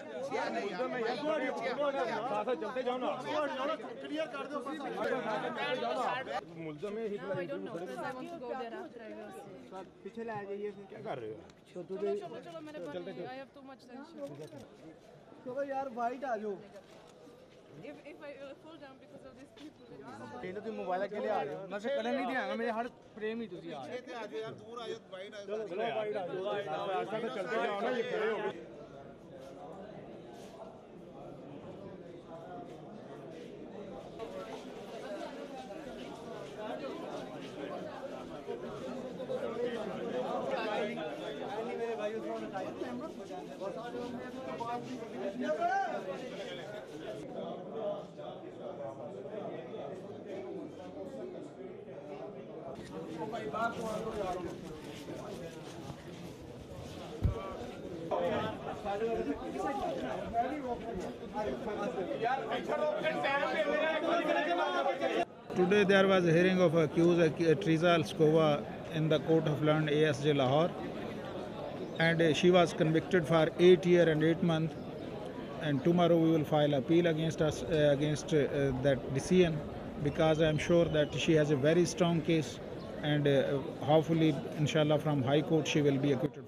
चलते जाओ ना क्लियर कर दो मुल्ज़म है पीछे ले जाइए क्या कर रहे हो चलो मैंने चलो यार वाइट आ जाओ If I fall down because of these people. पहले तो मोबाइल के लिए आ रहे हो मैं से कलर नहीं दिया मेरे हर फ्रेम ही तुसी आ रहे हो यार दूर आ जाओ वाइट आ जाओ चलो वाइट आ जाओ ऐसा तो चलते जाओ ना ये खड़े हो मेरे भाई Today there was a hearing of accused Teresa Alskova in the court of law ASJ Lahore, and she was convicted for 8 years and 8 months. And tomorrow we will file appeal against that decision, because I am sure that she has a very strong case, and hopefully inshallah from High Court she will be acquitted.